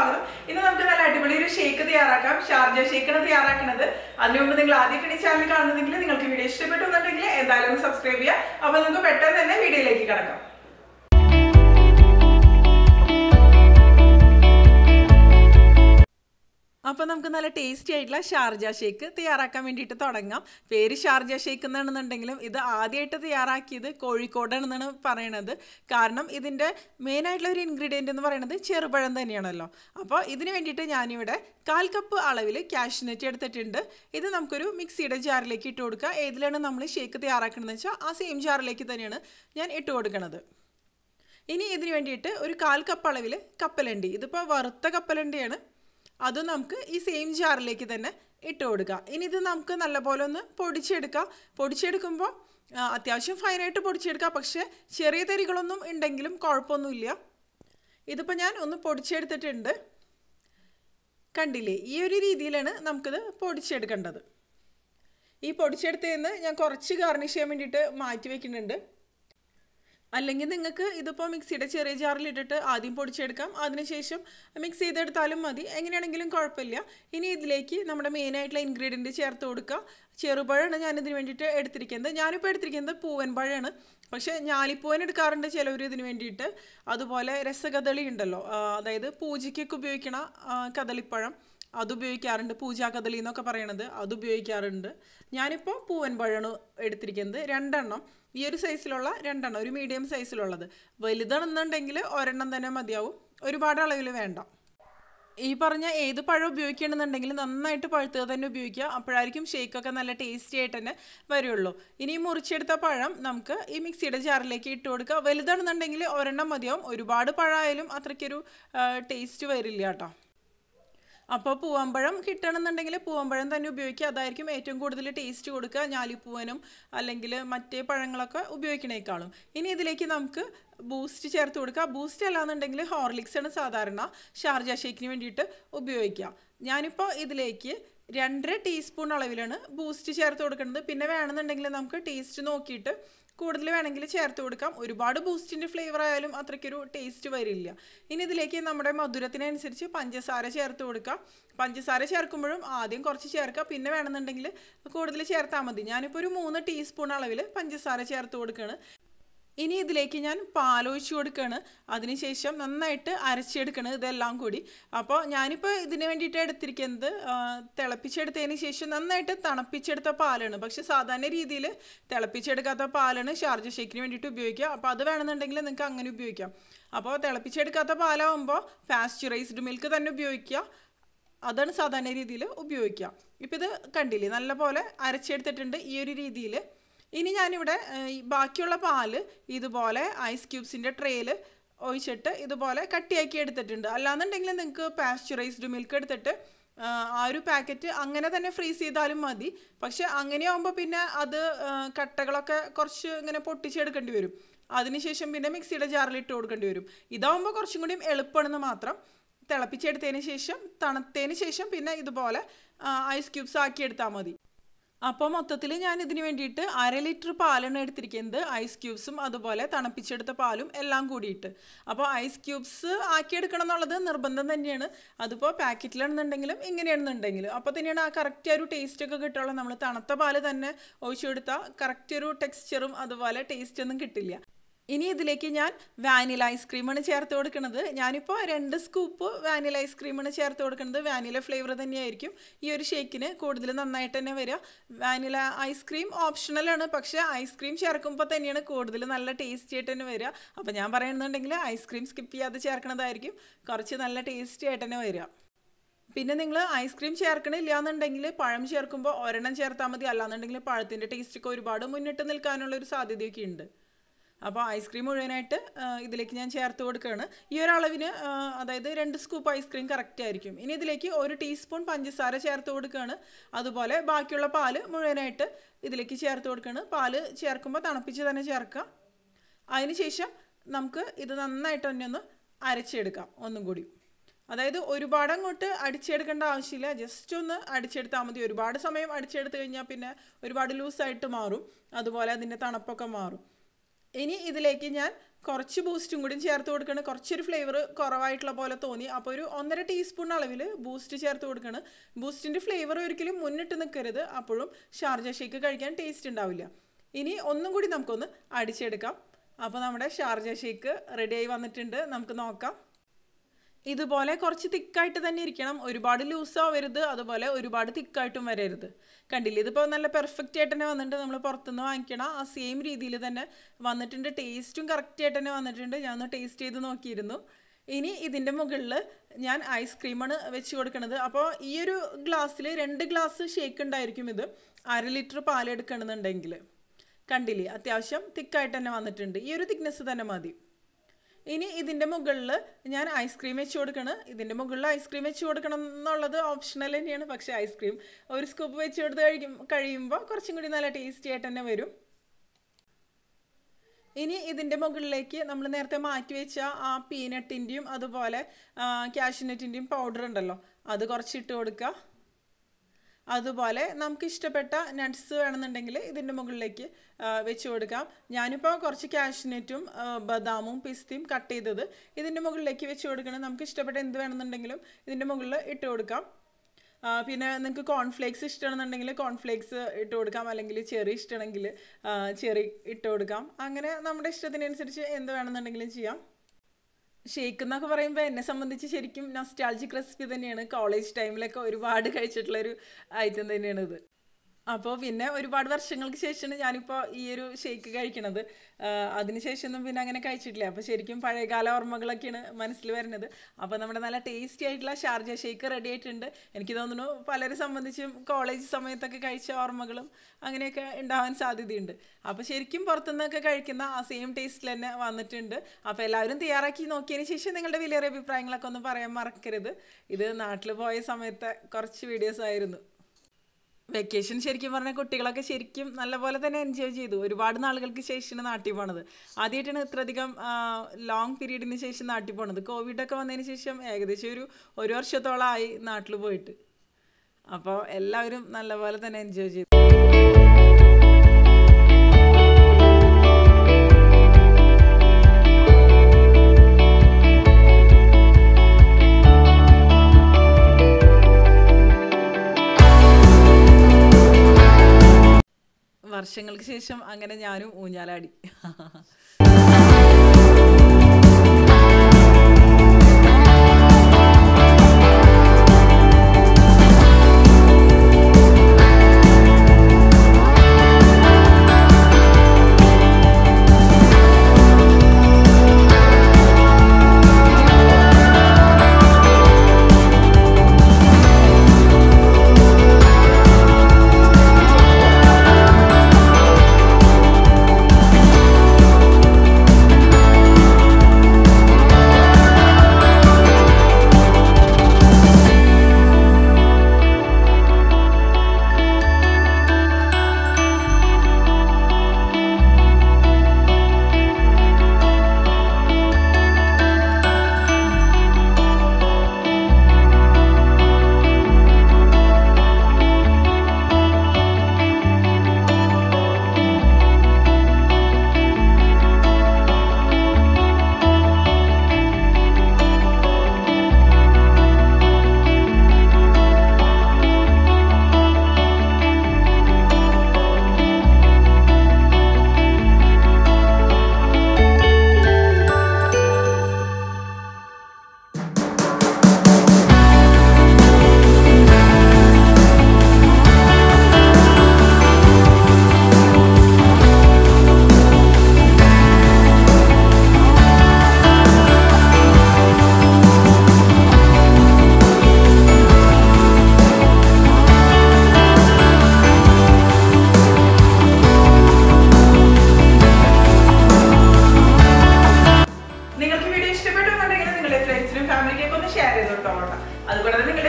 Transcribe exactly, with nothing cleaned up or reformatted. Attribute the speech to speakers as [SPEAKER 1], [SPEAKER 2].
[SPEAKER 1] സ്വാഗതം. ഇന്ന് നമുക്ക് നല്ല അടിപൊളി ഒരു ഷേക്ക് തയ്യാറാക്കാം. ഷാർജ ഷേക്കാണ് തയ്യാറാക്കുന്നത്. അതിനു മുമ്പ് നിങ്ങൾ ആദ്യമായിട്ട് ഈ ചാനൽ കാണുന്നതെങ്കിൽ നിങ്ങൾക്ക് വീഡിയോ ഇഷ്ടപ്പെട്ടുണ്ടെങ്കിൽ എന്തായാലും ഒന്ന് സബ്സ്ക്രൈബ് ചെയ്യുക. അപ്പോൾ നമുക്ക് പെട്ടെന്ന് തന്നെ വീഡിയോയിലേക്ക് കടക്കാം. അപ്പോൾ നമുക്ക് നല്ല ടേസ്റ്റി ആയിട്ടുള്ള ഷാർജ ഷേക്ക് തയ്യാറാക്കാൻ വേണ്ടിയിട്ട് തുടങ്ങാം. പേര് ഷാർജ ഷേക്ക് എന്നാണെന്നുണ്ടെങ്കിലും ഇത് ആദ്യമായിട്ട് തയ്യാറാക്കിയത് കോഴിക്കോടാണെന്നാണ് പറയണത്. കാരണം ഇതിൻ്റെ മെയിനായിട്ടുള്ള ഒരു ഇൻഗ്രീഡിയൻ്റ് എന്ന് പറയുന്നത് ചെറുപഴം തന്നെയാണല്ലോ. അപ്പോൾ ഇതിന് വേണ്ടിയിട്ട് ഞാനിവിടെ കാൽ കപ്പ് അളവിൽ കാഷ്നട്ട് എടുത്തിട്ടുണ്ട്. ഇത് നമുക്കൊരു മിക്സിയുടെ ജാറിലേക്ക് ഇട്ട് കൊടുക്കുക. ഏതിലാണ് നമ്മൾ ഷേക്ക് തയ്യാറാക്കണമെന്ന് വെച്ചാൽ ആ സെയിം ജാറിലേക്ക് തന്നെയാണ് ഞാൻ ഇട്ട് കൊടുക്കുന്നത്. ഇനി ഇതിന് വേണ്ടിയിട്ട് ഒരു കാൽ കപ്പ് അളവിൽ കപ്പലണ്ടി, ഇതിപ്പോൾ വറുത്ത കപ്പലണ്ടിയാണ്, അത് നമുക്ക് ഈ സെയിം ജാറിലേക്ക് തന്നെ ഇട്ട് കൊടുക്കുക. ഇനി ഇത് നമുക്ക് നല്ലപോലെ ഒന്ന് പൊടിച്ചെടുക്കാം. പൊടിച്ചെടുക്കുമ്പോൾ അത്യാവശ്യം ഫൈനായിട്ട് പൊടിച്ചെടുക്കുക. പക്ഷേ ചെറിയ തരികളൊന്നും ഉണ്ടെങ്കിലും കുഴപ്പമൊന്നുമില്ല. ഇതിപ്പോൾ ഞാൻ ഒന്ന് പൊടിച്ചെടുത്തിട്ടുണ്ട്. കണ്ടില്ലേ, ഈ ഒരു രീതിയിലാണ് നമുക്കിത് പൊടിച്ചെടുക്കേണ്ടത്. ഈ പൊടിച്ചെടുത്തതിന് ഞാൻ കുറച്ച് ഗാർണിഷ് ചെയ്യാൻ വേണ്ടിയിട്ട് മാറ്റി വയ്ക്കുന്നുണ്ട്. അല്ലെങ്കിൽ നിങ്ങൾക്ക് ഇതിപ്പോൾ മിക്സിയുടെ ചെറിയ ജാറിലിട്ടിട്ട് ആദ്യം പൊടിച്ചെടുക്കാം, അതിനുശേഷം മിക്സ് ചെയ്തെടുത്താലും മതി, എങ്ങനെയാണെങ്കിലും കുഴപ്പമില്ല. ഇനി ഇതിലേക്ക് നമ്മുടെ മെയിനായിട്ടുള്ള ഇൻഗ്രീഡിയൻറ്റ് ചേർത്ത് കൊടുക്കുക. ചെറുപഴമാണ് ഞാനിതിന് വേണ്ടിയിട്ട് എടുത്തിരിക്കുന്നത്. ഞാനിപ്പോൾ എടുത്തിരിക്കുന്നത് പൂവൻ പഴമാണ്. പക്ഷേ ഞാലിപ്പൂവൻ എടുക്കാറുണ്ട് ചിലവർ ഇതിന് വേണ്ടിയിട്ട്. അതുപോലെ രസകദളി ഉണ്ടല്ലോ, അതായത് പൂജയ്ക്കൊക്കെ ഉപയോഗിക്കണ കദളിപ്പഴം, അത് ഉപയോഗിക്കാറുണ്ട്. പൂജാ കദളി എന്നൊക്കെ പറയണത്, അത് ഉപയോഗിക്കാറുണ്ട്. ഞാനിപ്പോൾ പൂവൻ പഴമാണ് എടുത്തിരിക്കുന്നത്, രണ്ടെണ്ണം. ഈ ഒരു സൈസിലുള്ള രണ്ടെണ്ണം, ഒരു മീഡിയം സൈസിലുള്ളത്. വലുതാണെന്നുണ്ടെങ്കിൽ ഒരെണ്ണം തന്നെ മതിയാവും, ഒരുപാട് അളവിൽ വേണ്ട. ഈ പറഞ്ഞ ഏത് പഴം ഉപയോഗിക്കണമെന്നുണ്ടെങ്കിൽ നന്നായിട്ട് പഴുത്തത് തന്നെ ഉപയോഗിക്കുക. അപ്പോഴായിരിക്കും ഷേക്കൊക്കെ നല്ല ടേസ്റ്റി ആയിട്ട് തന്നെ വരുള്ളൂ. ഇനി മുറിച്ചെടുത്ത പഴം നമുക്ക് ഈ മിക്സിയുടെ ജാറിലേക്ക് ഇട്ട് കൊടുക്കുക. വലുതാണെന്നുണ്ടെങ്കിൽ ഒരെണ്ണം മതിയാവും, ഒരുപാട് പഴമായാലും അത്രയ്ക്കൊരു ടേസ്റ്റ് വരില്ല കേട്ടോ. അപ്പോൾ പൂവമ്പഴം കിട്ടണമെന്നുണ്ടെങ്കിൽ പൂവമ്പഴം തന്നെ ഉപയോഗിക്കുക, അതായിരിക്കും ഏറ്റവും കൂടുതൽ ടേസ്റ്റ് കൊടുക്കുക, ഞാലിപ്പൂവനും അല്ലെങ്കിൽ മറ്റേ പഴങ്ങളൊക്കെ ഉപയോഗിക്കണേക്കാളും. ഇനി ഇതിലേക്ക് നമുക്ക് ബൂസ്റ്റ് ചേർത്ത് കൊടുക്കുക. ബൂസ്റ്റ് അല്ലാന്നുണ്ടെങ്കിൽ ഹോർലിക്സാണ് സാധാരണ ഷാർജ ഷേക്കിന് വേണ്ടിയിട്ട് ഉപയോഗിക്കുക. ഞാനിപ്പോൾ ഇതിലേക്ക് രണ്ടര ടീസ്പൂൺ അളവിലാണ് ബൂസ്റ്റ് ചേർത്ത് കൊടുക്കുന്നത്. പിന്നെ വേണമെന്നുണ്ടെങ്കിൽ നമുക്ക് ടേസ്റ്റ് നോക്കിയിട്ട് കൂടുതൽ വേണമെങ്കിൽ ചേർത്ത് കൊടുക്കാം. ഒരുപാട് ബൂസ്റ്റിൻ്റെ ഫ്ലേവർ ആയാലും അത്രയ്ക്കൊരു ടേസ്റ്റ് വരില്ല. ഇനി ഇതിലേക്ക് നമ്മുടെ മധുരത്തിനനുസരിച്ച് പഞ്ചസാര ചേർത്ത് കൊടുക്കാം. പഞ്ചസാര ചേർക്കുമ്പോഴും ആദ്യം കുറച്ച് ചേർക്കുക, പിന്നെ വേണമെന്നുണ്ടെങ്കിൽ കൂടുതൽ ചേർത്താൽ മതി. ഞാനിപ്പോൾ ഒരു മൂന്ന് ടീസ്പൂൺ അളവിൽ പഞ്ചസാര ചേർത്ത് കൊടുക്കുകയാണ്. ഇനി ഇതിലേക്ക് ഞാൻ പാലൊഴിച്ച് കൊടുക്കുകയാണ്. അതിനുശേഷം നന്നായിട്ട് അരച്ചെടുക്കണം ഇതെല്ലാം കൂടി. അപ്പോൾ ഞാനിപ്പോൾ ഇതിന് വേണ്ടിയിട്ട് എടുത്തിരിക്കുന്നത് തിളപ്പിച്ചെടുത്തതിന് ശേഷം നന്നായിട്ട് തണുപ്പിച്ചെടുത്ത പാലാണ്. പക്ഷെ സാധാരണ രീതിയിൽ തിളപ്പിച്ചെടുക്കാത്ത പാലാണ് ഷാർജ ഷേക്കിന് വേണ്ടിയിട്ട് ഉപയോഗിക്കുക. അപ്പോൾ അത് വേണമെന്നുണ്ടെങ്കിൽ നിങ്ങൾക്ക് അങ്ങനെ ഉപയോഗിക്കാം. അപ്പോൾ തിളപ്പിച്ചെടുക്കാത്ത പാലാവുമ്പോൾ പാസ്ചറൈസ്ഡ് മിൽക്ക് തന്നെ ഉപയോഗിക്കുക, അതാണ് സാധാരണ രീതിയിൽ ഉപയോഗിക്കുക. ഇപ്പോൾ ഇത് കണ്ടില്ലേ, നല്ല പോലെ അരച്ചെടുത്തിട്ടുണ്ട് ഈ ഒരു രീതിയിൽ. ഇനി ഞാനിവിടെ ബാക്കിയുള്ള പാല് ഇതുപോലെ ഐസ് ക്യൂബ്സിൻ്റെ ട്രേയിൽ ഒഴിച്ചിട്ട് ഇതുപോലെ കട്ടിയാക്കി എടുത്തിട്ടുണ്ട്. അല്ലാന്നുണ്ടെങ്കിൽ നിങ്ങൾക്ക് പാസ്ചറൈസ്ഡ് മിൽക്ക് എടുത്തിട്ട് ആ ഒരു പാക്കറ്റ് അങ്ങനെ തന്നെ ഫ്രീസ് ചെയ്താലും മതി. പക്ഷെ അങ്ങനെയാകുമ്പോൾ പിന്നെ അത് കട്ടകളൊക്കെ കുറച്ച് ഇങ്ങനെ പൊട്ടിച്ചെടുക്കേണ്ടി വരും. അതിനുശേഷം പിന്നെ മിക്സിയുടെ ജാറിൽ ഇട്ട് കൊടുക്കേണ്ടി വരും. ഇതാവുമ്പോൾ കുറച്ചും കൂടിയും എളുപ്പമാണെന്ന് മാത്രം. തിളപ്പിച്ചെടുത്തതിന് ശേഷം തണുത്തതിന് ശേഷം പിന്നെ ഇതുപോലെ ഐസ് ക്യൂബ്സ് ആക്കി എടുത്താൽ മതി. അപ്പോൾ മൊത്തത്തിൽ ഞാൻ ഇതിന് വേണ്ടിയിട്ട് അര ലിറ്റർ പാലാണ് എടുത്തിരിക്കുന്നത്, ഐസ് ക്യൂബ്സും അതുപോലെ തണുപ്പിച്ചെടുത്ത പാലും എല്ലാം കൂടിയിട്ട്. അപ്പോൾ ഐസ് ക്യൂബ്സ് ആക്കിയെടുക്കണം എന്നുള്ളത് നിർബന്ധം തന്നെയാണ്. അതിപ്പോൾ പാക്കറ്റിലാണെന്നുണ്ടെങ്കിലും ഇങ്ങനെയാണെന്നുണ്ടെങ്കിലും അപ്പോൾ തന്നെയാണ് ആ കറക്റ്റ് ഒരു ടേസ്റ്റൊക്കെ കിട്ടുള്ളൂ. നമ്മൾ തണുത്ത പാല് തന്നെ ഒഴിച്ചു കൊടുത്താൽ കറക്റ്റ് ഒരു ടെക്സ്ചറും അതുപോലെ ടേസ്റ്റൊന്നും കിട്ടില്ല. ഇനി ഇതിലേക്ക് ഞാൻ വാനില ഐസ്ക്രീമാണ് ചേർത്ത് കൊടുക്കുന്നത്. ഞാനിപ്പോൾ രണ്ട് സ്കൂപ്പ് വാനില ഐസ്ക്രീമാണ് ചേർത്ത് കൊടുക്കുന്നത്. വാനില ഫ്ലേവർ തന്നെയായിരിക്കും ഈ ഒരു ഷേക്കിന് കൂടുതൽ നന്നായിട്ട് തന്നെ വരിക. വാനില ഐസ്ക്രീം ഓപ്ഷണലാണ്, പക്ഷേ ഐസ്ക്രീം ചേർക്കുമ്പോൾ തന്നെയാണ് കൂടുതൽ നല്ല ടേസ്റ്റി ആയിട്ട് തന്നെ വരിക. അപ്പോൾ ഞാൻ പറയുന്നുണ്ടെങ്കിൽ ഐസ്ക്രീം സ്കിപ്പ് ചെയ്യാതെ ചേർക്കണതായിരിക്കും കുറച്ച് നല്ല ടേസ്റ്റി ആയിട്ട് തന്നെ വരിക. പിന്നെ നിങ്ങൾ ഐസ്ക്രീം ചേർക്കണില്ല എന്നുണ്ടെങ്കിൽ പഴം ചേർക്കുമ്പോൾ ഒരെണ്ണം ചേർത്താൽ മതി. അല്ലാന്നുണ്ടെങ്കിൽ പഴത്തിൻ്റെ ടേസ്റ്റൊക്കെ ഒരുപാട് മുന്നിട്ട് നിൽക്കാനുള്ളൊരു സാധ്യതയൊക്കെ ഉണ്ട്. അപ്പോൾ ഐസ്ക്രീം മുഴുവനായിട്ട് ഇതിലേക്ക് ഞാൻ ചേർത്ത് കൊടുക്കുകയാണ്. ഈ ഒരളവിന് അതായത് രണ്ട് സ്കൂപ്പ് ഐസ്ക്രീം കറക്റ്റ് ആയിരിക്കും. ഇനി ഇതിലേക്ക് ഒരു ടീസ്പൂൺ പഞ്ചസാര ചേർത്ത് കൊടുക്കുകയാണ്. അതുപോലെ ബാക്കിയുള്ള പാല് മുഴുവനായിട്ട് ഇതിലേക്ക് ചേർത്ത് കൊടുക്കുകയാണ്. പാല് ചേർക്കുമ്പോൾ തണുപ്പിച്ച് തന്നെ ചേർക്കുക. അതിനുശേഷം നമുക്ക് ഇത് നന്നായിട്ട് തന്നെ ഒന്ന് അരച്ചെടുക്കാം ഒന്നും കൂടി. അതായത് ഒരുപാട് അങ്ങോട്ട് അടിച്ചെടുക്കേണ്ട ആവശ്യമില്ല, ജസ്റ്റ് ഒന്ന് അടിച്ചെടുത്താൽ മതി. ഒരുപാട് സമയം അടിച്ചെടുത്ത് കഴിഞ്ഞാൽ പിന്നെ ഒരുപാട് ലൂസായിട്ട് മാറും, അതുപോലെ അതിൻ്റെ തണുപ്പൊക്കെ മാറും. ഇനി ഇതിലേക്ക് ഞാൻ കുറച്ച് ബൂസ്റ്റും കൂടി ചേർത്ത് കൊടുക്കണം. കുറച്ചൊരു ഫ്ലേവർ കുറവായിട്ടുള്ള പോലെ തോന്നി. അപ്പോൾ ഒരു ഒന്നര ടീസ്പൂൺ അളവിൽ ബൂസ്റ്റ് ചേർത്ത് കൊടുക്കണം. ബൂസ്റ്റിൻ്റെ ഫ്ലേവർ ഒരിക്കലും മുന്നിട്ട് നിൽക്കരുത്, അപ്പോഴും ഷാർജ ഷേക്ക് കഴിക്കാൻ ടേസ്റ്റ് ഉണ്ടാവില്ല. ഇനി ഒന്നും കൂടി നമുക്കൊന്ന് അടിച്ചെടുക്കാം. അപ്പോൾ നമ്മുടെ ഷാർജ ഷേക്ക് റെഡിയായി വന്നിട്ടുണ്ട്. നമുക്ക് നോക്കാം. ഇതുപോലെ കുറച്ച് തിക്കായിട്ട് തന്നെ ഇരിക്കണം, ഒരുപാട് ലൂസ് ആവരുത്, അതുപോലെ ഒരുപാട് തിക്കായിട്ടും വരരുത്. കണ്ടില്ലേ, ഇതിപ്പോൾ നല്ല പെർഫെക്റ്റ് ആയിട്ട് തന്നെ വന്നിട്ടുണ്ട്. നമ്മൾ പുറത്തുനിന്ന് വാങ്ങിക്കണം ആ സെയിം രീതിയിൽ തന്നെ വന്നിട്ടുണ്ട്. ടേസ്റ്റും കറക്റ്റ് ആയിട്ട് തന്നെ വന്നിട്ടുണ്ട്. ഞാൻ ഒന്ന് ടേസ്റ്റ് ചെയ്ത് നോക്കിയിരുന്നു. ഇനി ഇതിൻ്റെ മുകളിൽ ഞാൻ ഐസ്ക്രീമാണ് വെച്ച് കൊടുക്കുന്നത്. അപ്പോൾ ഈ ഒരു ഗ്ലാസ്സിൽ രണ്ട് ഗ്ലാസ് ഷേക്ക് ഉണ്ടായിരിക്കും. ഇത് അര ലിറ്റർ പാലെടുക്കണമെന്നുണ്ടെങ്കിൽ കണ്ടില്ലേ, അത്യാവശ്യം തിക്കായിട്ട് തന്നെ വന്നിട്ടുണ്ട്. ഈ ഒരു തിക്നെസ് തന്നെ മതി. ഇനി ഇതിൻ്റെ മുകളിൽ ഞാൻ ഐസ്ക്രീം വെച്ച് കൊടുക്കണം. ഇതിൻ്റെ മുകളിൽ ഐസ്ക്രീം വെച്ച് കൊടുക്കണം എന്നുള്ളത് ഓപ്ഷണൽ തന്നെയാണ്. പക്ഷേ ഐസ്ക്രീം ഒരു സ്കൂപ്പ് വെച്ച് കൊടുത്ത് കഴിക്കും കഴിയുമ്പോൾ കുറച്ചും കൂടി നല്ല ടേസ്റ്റി ആയിട്ട് തന്നെ വരും. ഇനി ഇതിൻ്റെ മുകളിലേക്ക് നമ്മൾ നേരത്തെ മാറ്റി വെച്ച ആ പീനട്ടിൻ്റെയും അതുപോലെ കാഷ്യൂനട്ടിൻ്റെയും പൗഡർ ഉണ്ടല്ലോ, അത് കുറച്ചിട്ട് കൊടുക്കുക. അതുപോലെ നമുക്ക് ഇഷ്ടപ്പെട്ട നട്ട്സ് വേണമെന്നുണ്ടെങ്കിൽ ഇതിൻ്റെ മുകളിലേക്ക് വെച്ച് കൊടുക്കാം. ഞാനിപ്പോൾ കുറച്ച് കാഷ്യൂനട്ടും ബദാമും പിസ്തയും കട്ട് ചെയ്തത് ഇതിൻ്റെ മുകളിലേക്ക് വെച്ച് കൊടുക്കണം. നമുക്ക് ഇഷ്ടപ്പെട്ട എന്ത് വേണമെന്നുണ്ടെങ്കിലും ഇതിൻ്റെ മുകളിൽ ഇട്ട് കൊടുക്കാം. പിന്നെ നിങ്ങൾക്ക് കോൺഫ്ലേക്സ് ഇഷ്ടമാണെന്നുണ്ടെങ്കിൽ കോൺഫ്ലേക്സ് ഇട്ട് കൊടുക്കാം, അല്ലെങ്കിൽ ചെറി ഇഷ്ടമാണെങ്കിൽ ചെറി ഇട്ട് കൊടുക്കാം. അങ്ങനെ നമ്മുടെ ഇഷ്ടത്തിനനുസരിച്ച് എന്ത് വേണമെന്നുണ്ടെങ്കിലും ചെയ്യാം. ഷേക്ക് എന്നൊക്കെ പറയുമ്പോൾ എന്നെ സംബന്ധിച്ച് ശരിക്കും നൊസ്റ്റാൾജിക് റെസിപ്പി തന്നെയാണ്. കോളേജ് ടൈമിലൊക്കെ ഒരുപാട് കഴിച്ചിട്ടുള്ളൊരു ഐറ്റം തന്നെയാണിത്. അപ്പോൾ പിന്നെ ഒരുപാട് വർഷങ്ങൾക്ക് ശേഷമാണ് ഞാനിപ്പോൾ ഈ ഒരു ഷേക്ക് കഴിക്കണത്. അതിനുശേഷമൊന്നും പിന്നെ അങ്ങനെ കഴിച്ചിട്ടില്ല. അപ്പോൾ ശരിക്കും പഴയകാല ഓർമ്മകളൊക്കെയാണ് മനസ്സിൽ വരുന്നത്. അപ്പോൾ നമ്മുടെ നല്ല ടേസ്റ്റി ആയിട്ടുള്ള ഷാർജ ഷേക്ക് റെഡി ആയിട്ടുണ്ട്. എനിക്ക് തോന്നുന്നു പലരെ സംബന്ധിച്ചും കോളേജ് സമയത്തൊക്കെ കഴിച്ച ഓർമ്മകളും അങ്ങനെയൊക്കെ ഉണ്ടാവാൻ സാധ്യതയുണ്ട്. അപ്പോൾ ശരിക്കും പുറത്തുനിന്നൊക്കെ കഴിക്കുന്ന ആ സെയിം ടേസ്റ്റിൽ തന്നെ വന്നിട്ടുണ്ട്. അപ്പോൾ എല്ലാവരും തയ്യാറാക്കി നോക്കിയതിന് ശേഷം നിങ്ങളുടെ വിലയേറിയ അഭിപ്രായങ്ങളൊക്കെ ഒന്ന് പറയാൻ മറക്കരുത്. ഇത് നാട്ടിൽ പോയ സമയത്തെ കുറച്ച് വീഡിയോസ് ആയിരുന്നു. വെക്കേഷൻ ശരിക്കും പറഞ്ഞാൽ കുട്ടികളൊക്കെ ശരിക്കും നല്ലപോലെ തന്നെ എൻജോയ് ചെയ്തു. ഒരുപാട് നാളുകൾക്ക് ശേഷമാണ് നാട്ടിൽ പോണത്. ആദ്യമായിട്ടാണ് ഇത്രയധികം ലോങ് പീരീഡിന് ശേഷം നാട്ടിൽ പോണത്. കോവിഡൊക്കെ വന്നതിന് ശേഷം ഏകദേശം ഒരു ഒരു വർഷത്തോളമായി നാട്ടിൽ പോയിട്ട്. അപ്പോൾ എല്ലാവരും നല്ലപോലെ തന്നെ എൻജോയ് ചെയ്തു. വർഷങ്ങൾക്ക് ശേഷം അങ്ങനെ ഞാനും ഊഞ്ഞാലാടി. അതുപോലെ തന്നെ